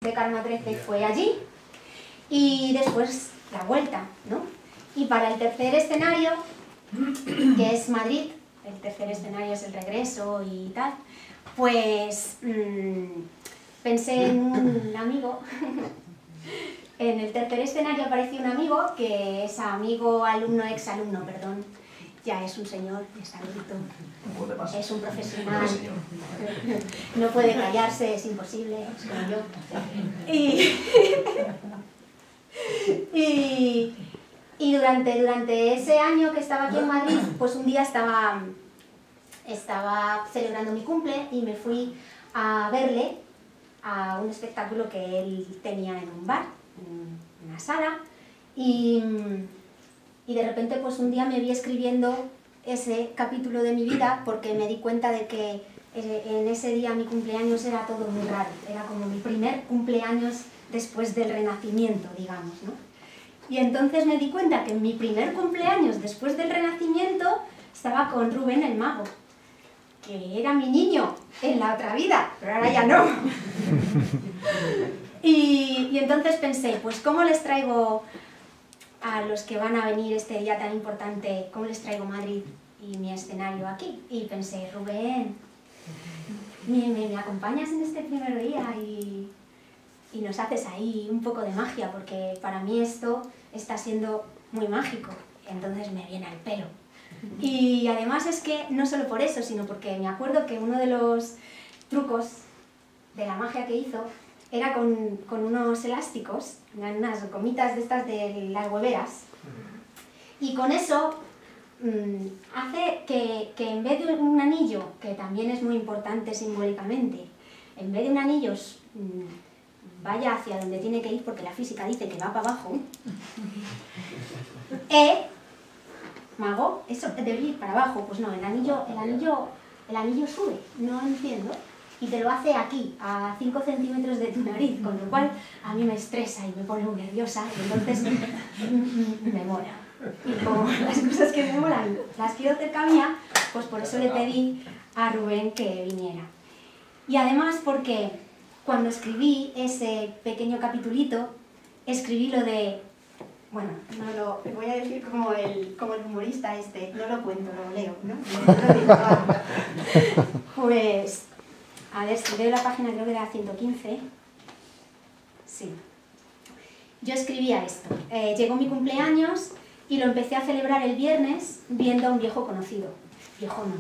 de Karma 13 fue allí, y después la vuelta, ¿no? Y para el tercer escenario, que es Madrid, el tercer escenario es el regreso y tal, pues pensé en un amigo. En el tercer escenario apareció un amigo, que es amigo, alumno, exalumno, perdón. Ya es un señor, es adulto, es un profesional, no puede callarse, es imposible, es como yo. Y durante ese año que estaba aquí en Madrid, pues un día estaba celebrando mi cumple y me fui a verle a un espectáculo que él tenía en un bar, en una sala, y de repente pues un día me vi escribiendo ese capítulo de mi vida porque me di cuenta de que en ese día mi cumpleaños era todo muy raro, era como mi primer cumpleaños después del renacimiento, digamos, ¿no? Y entonces me di cuenta que en mi primer cumpleaños después del renacimiento estaba con Rubén el Mago, que era mi niño en la otra vida, pero ahora ya no. Y entonces pensé, pues ¿cómo les traigo a los que van a venir este día tan importante, cómo les traigo Madrid y mi escenario aquí? Y pensé, Rubén, ¿me acompañas en este primer día y nos haces ahí un poco de magia? Porque para mí esto está siendo muy mágico, entonces me viene al pelo. Y además es que no solo por eso, sino porque me acuerdo que uno de los trucos de la magia que hizo era con unos elásticos, unas gomitas de estas de las hueveras, y con eso hace que en vez de un anillo, que también es muy importante simbólicamente, en vez de un anillo vaya hacia donde tiene que ir, porque la física dice que va para abajo, Mago, eso debe ir para abajo. Pues no, el anillo sube, no entiendo, y te lo hace aquí, a 5 centímetros de tu nariz, con lo cual a mí me estresa y me pone muy nerviosa, y entonces me mola. Y como las cosas que me molan las quiero cerca mía, pues por eso le pedí a Rubén que viniera. Y además porque cuando escribí ese pequeño capitulito, escribí lo de... Bueno, no lo voy a decir como el humorista este, no lo cuento, lo leo, ¿no? Pues, a ver, si leo la página, creo que era 115. Sí. Yo escribía esto. Llegó mi cumpleaños y lo empecé a celebrar el viernes viendo a un viejo conocido. Viejo no,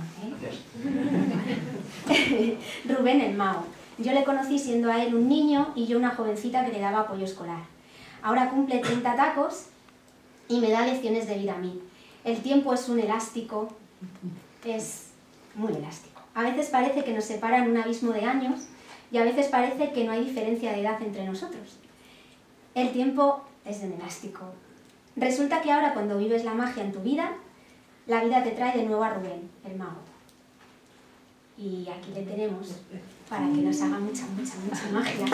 Rubén el Mago. Yo le conocí siendo a él un niño y yo una jovencita que le daba apoyo escolar. Ahora cumple 30 tacos y me da lecciones de vida a mí. El tiempo es un elástico, es muy elástico. A veces parece que nos separan un abismo de años y a veces parece que no hay diferencia de edad entre nosotros. El tiempo es un elástico. Resulta que ahora cuando vives la magia en tu vida, la vida te trae de nuevo a Rubén, el Mago. Y aquí le tenemos para que nos haga mucha magia.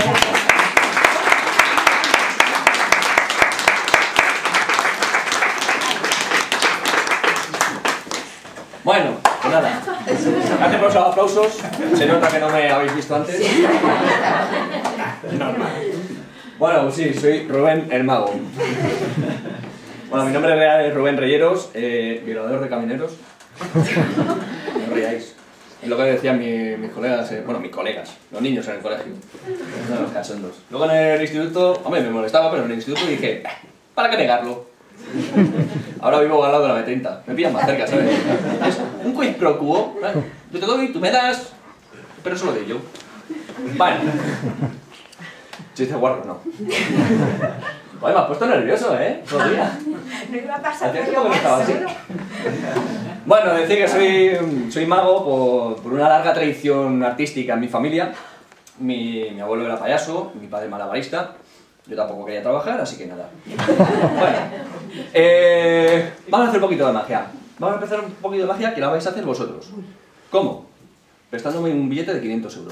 Bueno, pues nada, gracias por los aplausos, se nota que no me habéis visto antes. Normal. Bueno, pues sí, soy Rubén el Mago. Bueno, mi nombre real es Rubén Reyeros, violador de camineros. No os riáis. Es lo que decían mis colegas, bueno, mis colegas, los niños en el colegio, no los cachondos. Luego en el instituto, hombre, me molestaba, pero en el instituto dije, ¿para qué negarlo? Ahora vivo al lado de la B30, me pillan más cerca, ¿sabes? Es un quid pro quo, ¿sabes? Yo te doy, tú me das, pero eso lo doy yo. Vale. Chiste guarro, no. Oye, me has puesto nervioso, ¿eh? Todo día. No iba a pasar ¿Hacía tiempo que no estaba así? Bueno, decir que soy mago por una larga tradición artística en mi familia. Mi abuelo era payaso, mi padre malabarista. Yo tampoco quería trabajar, así que nada. Bueno, vamos a hacer un poquito de magia. Vamos a empezar un poquito de magia que la vais a hacer vosotros. ¿Cómo? Prestándome un billete de 500 euros.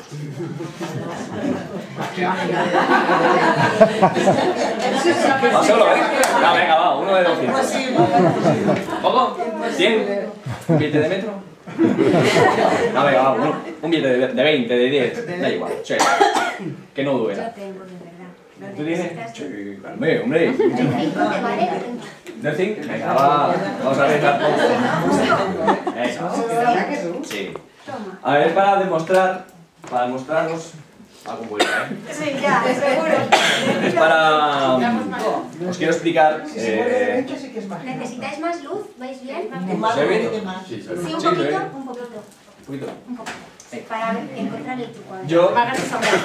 ¿Va solo, eh? No, venga, va, uno de 200. ¿Poco? ¿100? ¿Un billete de metro? No, venga, vamos, un billete de 20, de 10, da igual, sí. Que no Yo duela. tengo, de verdad. ¿Lo ¿Tú tienes? necesitas? Sí, calme, hombre. ¿El 5 te vale? ¿De 5? Venga, va. Vamos a ver tampoco. ¿Verdad que tú? Sí. Toma. A ver, para demostrarnos algo bueno, ¿eh? Sí, ya, seguro. Es para... Os quiero explicar... Si se muere de 20 sí que es mágico. ¿Necesitáis más luz? ¿Vais bien? ¿Se ve? Sí, Sí, un Sí, poquito, se ve. un poquito. Un poquito. Un poquito. Para encontrar el truco. Yo- Apagar esa hora.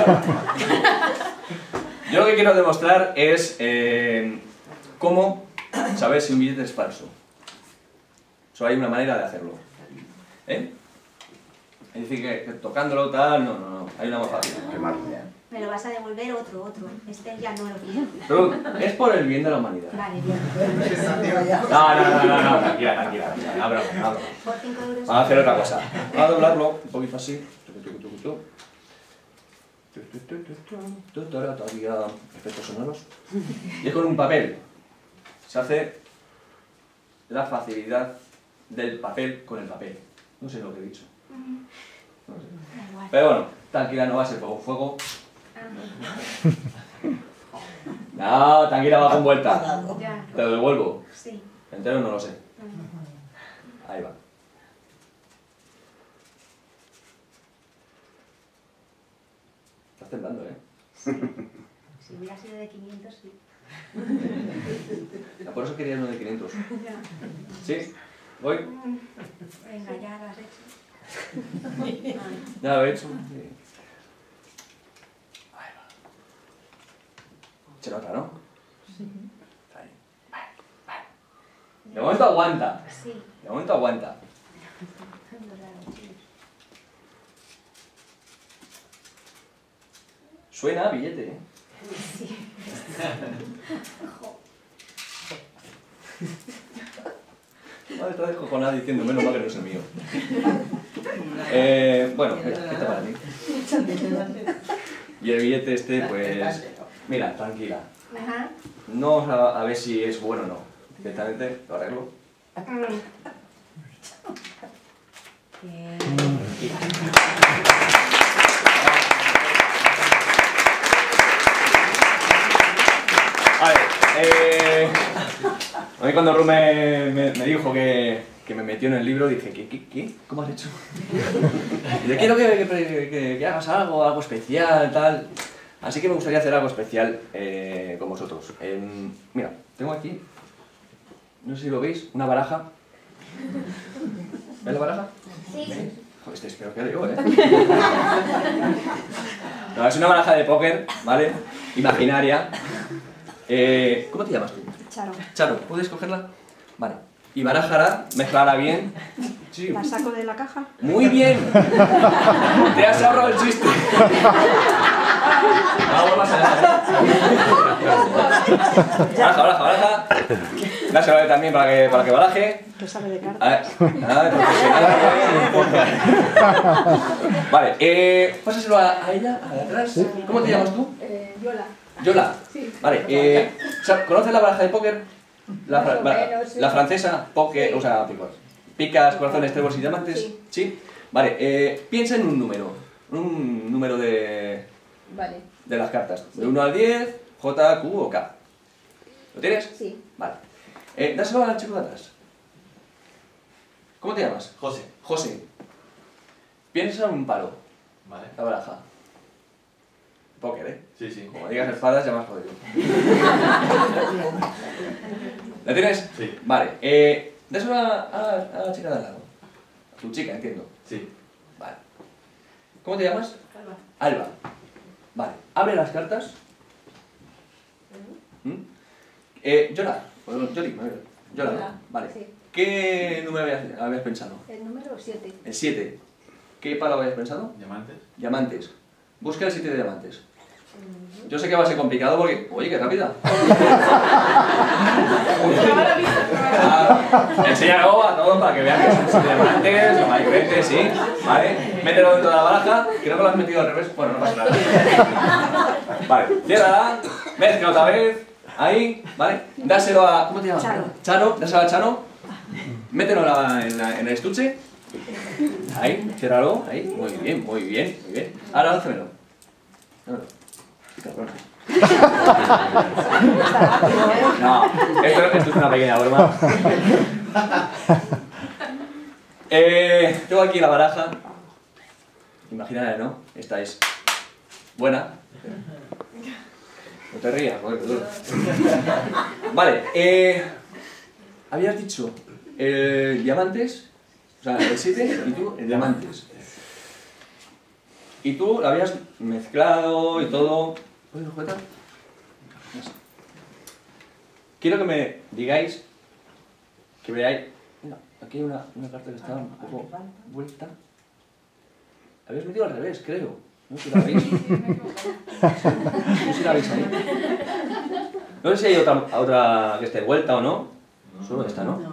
Yo lo que quiero demostrar es cómo saber si un billete es falso. Solo hay una manera de hacerlo. ¿Eh? Es decir, que tocándolo tal, no. Hay una más fácil. Me lo vas a devolver otro. Este ya no lo quiero. Pero es por el bien de la humanidad. Vale, bien. No, tranquila. No, broma. Por 5 euros. Vamos a hacer otra cosa. Vamos a doblarlo un poquito así. Todavía efectos sonoros. Y es con un papel. Se hace la facilidad del papel con el papel. No sé lo que he dicho. No sé. Da igual. Pero bueno, tranquila, no va a ser fuego. No, tranquila, va con vuelta. Ya. Te lo devuelvo. Sí. Entero no lo sé. Ahí va. Estás temblando, ¿eh? Si hubiera sido de 500, sí. Por eso quería uno de 500. Ya. ¿Sí? ¿Voy? Venga, ya lo has hecho. Ya lo he hecho. Sí. Ahí va. Se nota, ¿no? Está ahí. De momento aguanta. Sí. De momento aguanta. Suena a billete, ¿eh? Sí. Madre, está descojonada diciendo, menos mal que no es el mío. Bueno, este para ti. Y el billete este, pues... Mira, tranquila. Ajá. No vamos a ver si es bueno o no. Directamente lo arreglo. Bien. A ver, a mí cuando Ru me dijo que me metió en el libro, dije, ¿qué? ¿Cómo has hecho? Y yo quiero que hagas algo especial, tal. Así que me gustaría hacer algo especial con vosotros. Mira, tengo aquí, no sé si lo veis, una baraja. ¿Ves la baraja? Sí. Joder, este es peor que yo, ¿eh? No, es una baraja de póker, ¿vale? Imaginaria. ¿Cómo te llamas tú? Charo. Charo, ¿puedes cogerla? Vale. Y barajará, mezclará bien. Sí. ¿La saco de la caja? Muy bien. Te has ahorrado el chiste. No vuelvas a dejar, Baraja. Dáselo también para que baraje. Que sabe de carta. A ver, vale, pásaselo a ella, a la de atrás. ¿Cómo te llamas tú? Yola. Yola. Sí. Vale, ¿conoces la baraja de póker? Más o menos, sí. La francesa, póker, Sí. o sea, picas, corazones, tréboles y diamantes. Sí. ¿Sí? Vale, piensa en un número de Vale. las cartas. De 1 al 10, J, Q o K. ¿Lo tienes? Sí. Vale. Dáselo al chico de atrás. ¿Cómo te llamas? José. José. Piensa en un palo, Vale. la baraja. Póker, ¿eh? Sí, sí. Como digas espadas, ya me has jodido. ¿La tienes? Sí. Vale. Dáselo a la chica de al lado. A tu chica, entiendo. Sí. Vale. ¿Cómo te llamas? Alba. Vale. Abre las cartas. Yola. Yoli, Yola, ¿no? Vale. Sí. ¿Qué número habías pensado? El número 7. El 7. ¿Qué palo habías pensado? ¿Diamantes? Diamantes. Busca el 7 de diamantes. Yo sé que va a ser complicado porque... Oye, qué rápida. Enseña algo a todos para que vean que son 7 diamantes, o hay diferentes, sí. Vale. Mételo dentro de la baraja, que no me lo has metido al revés. Bueno, no pasa nada. Vale. Ciérrala. Mezcla otra vez. Ahí. Vale. Dáselo a... ¿Cómo te llamas? Charo. Charo. Dáselo a Charo. Mételo en el estuche. Ahí, ciérralo, ahí. Muy bien, muy bien, muy bien. Ahora lánzamelo. Cabrón. No, esto es una pequeña broma. Tengo aquí la baraja. Imagínate, ¿no? Esta es buena. No te rías, joder, perdón. Vale, habías dicho diamantes, o sea, el 7 y tú el diamantes. Y tú lo habías mezclado y todo. ¿Puedes sujetar? Quiero que me digáis, que veáis. Mira, aquí hay una carta que está un poco vuelta. Habéis metido al revés, creo. No sé si la veis. No sé si la veis ahí. No sé si hay otra que esté vuelta o no. Solo esta, ¿no?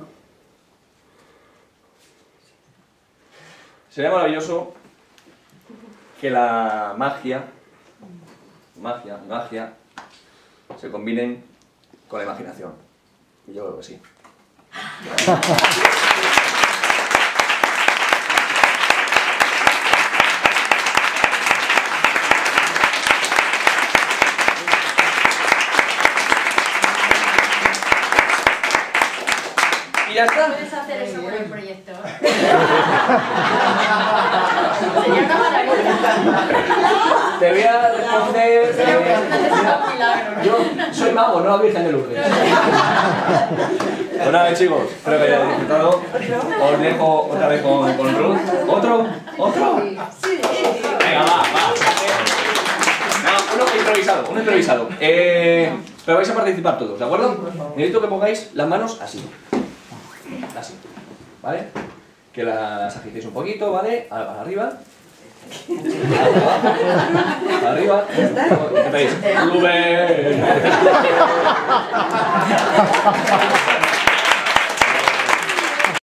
Sería maravilloso que la magia se combinen con la imaginación. Y yo creo que sí. Y ya está. Puedes hacer eso con el proyecto. Sería una maravilla. Te voy a responder. Un milagro. Yo soy mago, no la Virgen de Lourdes. Pues nada, chicos, espero que hayáis disfrutado. Os dejo otra vez con Ruth. ¿Otro? Sí. Venga, va. No, uno improvisado. Pero vais a participar todos, ¿de acuerdo? Necesito que pongáis las manos así. Así. ¿Vale? Que las agitéis un poquito, ¿vale? Arriba. Arriba. Empezáis. Rubén.